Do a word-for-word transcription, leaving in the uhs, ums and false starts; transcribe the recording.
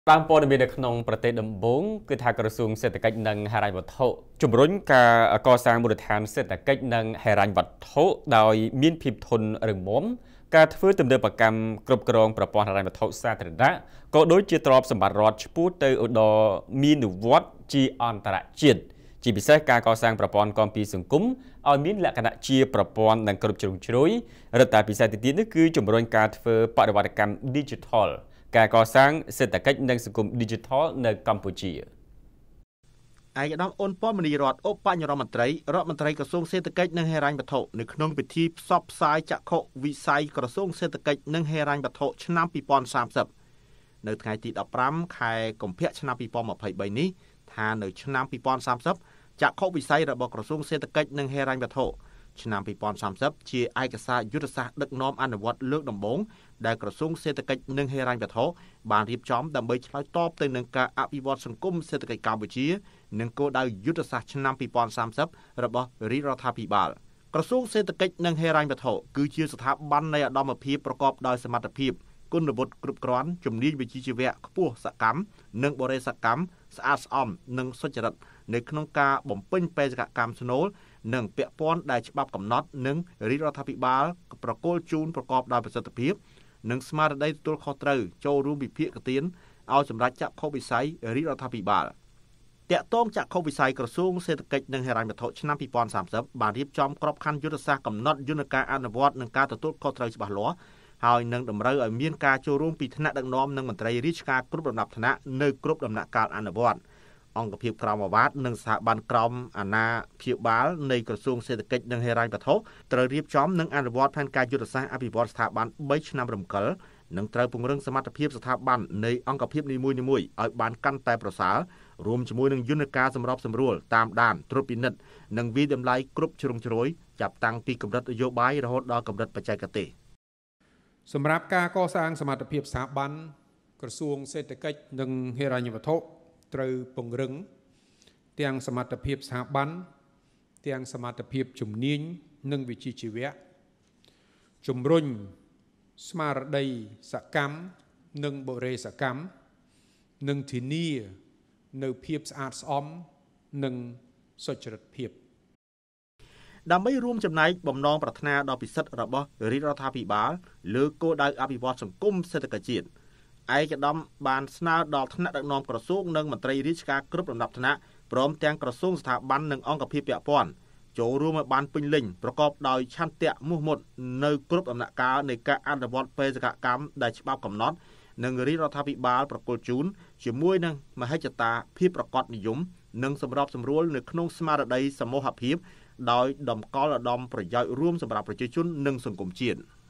តាមព័ត៌មាននៅក្នុងប្រទេសដំបូងគឺថាក្រសួងសេដ្ឋកិច្ចនិងហិរញ្ញវត្ថុជំរុញការកសាងមូលដ្ឋានសេដ្ឋកិច្ចនិងហិរញ្ញវត្ថុដោយមានភាពធន់រឹងមាំការធ្វើទំនើបកម្មគ្រប់គ្រងប្រព័ន្ធហិរញ្ញវត្ថុសាធារណៈក៏ដូចជាទ្រព្យសម្បត្តិរដ្ឋឆ្ពោះទៅឧត្តមមានវត្តជាអន្តរជាតិជាពិសេសការកសាងប្រព័ន្ធគាំពារសង្គមឲ្យមានលក្ខណៈជាប្រព័ន្ធនិងគ្រប់ជ្រុងជ្រោយរដ្ឋាភិបាលពិសេសទៀតនេះគឺជំរុញការធ្វើបដិវត្តកម្ម Digital ការកសាងសេដ្ឋកិច្ចនិងសង្គម Digital នៅកម្ពុជាឯកឧត្តមអ៊ុនប៉មនីរដ្ឋឧបនាយករដ្ឋមន្ត្រីរដ្ឋមន្ត្រីក្រសួងសេដ្ឋកិច្ចនិងហិរញ្ញវត្ថុនៅក្នុងពិធីផ្សព្វផ្សាយចក្ខុវិស័យក្រសួងសេដ្ឋកិច្ចនិងហិរញ្ញវត្ថុឆ្នាំពីរពាន់សាមសិបនៅថ្ងៃទីដប់ប្រាំខែកុម្ភៈឆ្នាំពីរពាន់ម្ភៃបីនេះថានៅឆ្នាំពីរពាន់សាមសិបចក្ខុវិស័យរបស់ក្រសួងសេដ្ឋកិច្ចនិងហិរញ្ញវត្ថុឆ្នាំពីរពាន់សាមសិបជាឯកសារយុទ្ធសាស្ត្រដឹកនាំអនុវត្តលើកដំបូងដែលក្រសួងសេដ្ឋកិច្ចនិងហិរញ្ញវត្ថុបានរៀបចំដើម្បីឆ្លើយតបទៅនឹងការអភិវឌ្ឍសង្គមសេដ្ឋកិច្ចកម្ពុជានិងគោលដៅយុទ្ធសាស្ត្រឆ្នាំពីរពាន់សាមសិបរបស់រាជរដ្ឋាភិបាលក្រសួងសេដ្ឋកិច្ចនិងហិរញ្ញវត្ថុគឺជាស្ថាប័ននៃឧត្តមភាពប្រកបដោយសមត្ថភាពគុណវុឌ្ឍិគ្រប់គ្រាន់ជំនាញវិជ្ជាជីវៈខ្ពស់សកម្មនិងបរិយាកម្មស្អាតស្អំនិងសុចរិតនៅក្នុងការបំពេញបេសកកម្មស្នូលនិងពាក់ព័ន្ធដែលច្បាប់កំណត់និងរាជរដ្ឋាភិបាលប្រគល់ជូនប្រកបដោយប្រសិទ្ធភាពនិងស្មារតីទទួលខុសត្រូវចូលរួមវិភាគទានឲ្យសម្រាប់ចក្ខុវិស័យរាជរដ្ឋាភិបាលតាក់ទងចក្ខុវិស័យក្រសួងសេដ្ឋកិច្ចនិងហិរញ្ញវត្ថុឆ្នាំពីរពាន់សាមសិបបានរៀបចំក្របខ័ណ្ឌយុទ្ធសាស្ត្រកំណត់យន្តការអនុវត្តនិងការទទួលខុសត្រូវច្បាស់លាស់ហើយនឹងតម្រូវឲ្យមានការចូលរួមពីថ្នាក់ដឹកនាំនិងមន្ត្រីរាជការគ្រប់លំដាប់ថ្នាក់នៅគ្រប់ដំណាក់កាលអនុវត្តអង្គភាពក្រមអាវ៉ាតនិងស្ថាប័នក្រមអាណាព្យាបាលនៃក្រសួងសេដ្ឋកិច្ចនិងហិរញ្ញវត្ថុត្រូវរៀបចំនិងអនុវត្តផែនការយុទ្ធសាស្ត្រអភិវឌ្ឍស្ថាប័នបីឆ្នាំរំកិលនិងត្រូវពង្រឹងសមត្ថភាពស្ថាប័ននៃអង្គភាពនីមួយៗឲ្យបានកាន់តែប្រសើររួមជាមួយនឹងយន្តការសម្របសម្រួលតាមដានត្រួតពិនិត្យនិងវិតម្លៃគ្រប់ជ្រុងជ្រោយចាប់តាំងពីកម្រិតនយោបាយរហូតដល់កម្រិតបច្ចេកទេសសម្រាប់ការកសាងសមត្ថភាពស្ថាប័នក្រសួងសេដ្ឋកិច្ចនិងហិរញ្ញវត្ថុត្រូវពង្រឹងទាំងសមត្ថភាពស្ថាប័នទាំងសមត្ថភាពជំនាញនិងវិជ្ជាជីវៈជំរុញស្មារតីសកម្មនិងបរិយាសកម្មនិងធានានៅភាពស្អាតស្អំនិងសុចរិតភាពដើម្បីរួមចំណែកបំណងប្រាថ្នាដ៏ពិសិដ្ឋរបស់រាជរដ្ឋាភិបាលលើគោលដៅអភិវឌ្ឍសង្គមសេដ្ឋកិច្ចជាតិឯកឧត្តមបានស្នើដល់ថ្នាក់ដឹកនាំក្រសួងនិងមន្ត្រីរាជការគ្រប់លំដាប់ថ្នាក់ព្រមទាំងក្រសួងស្ថាប័ននិងអង្គភាពពាក់ព័ន្ធចូលរួមឲ្យបានពេញលេញប្រកបដោយឆន្ទៈមោះមុតនៅគ្រប់ដំណាក់កាលនៃការអនុវត្តបេសកកម្មដែលច្បាប់កំណត់និងរាជរដ្ឋាភិបាលប្រគល់ជូនជាមួយនឹងមហិច្ឆតាភាពប្រកបនិយមនិងសម្របសម្រួលនៅក្នុងស្មារតីសមូហភាពដោយតម្កល់ឧត្តមប្រយោជន៍រួមសម្រាប់ប្រជាជននិងសង្គមជាតិ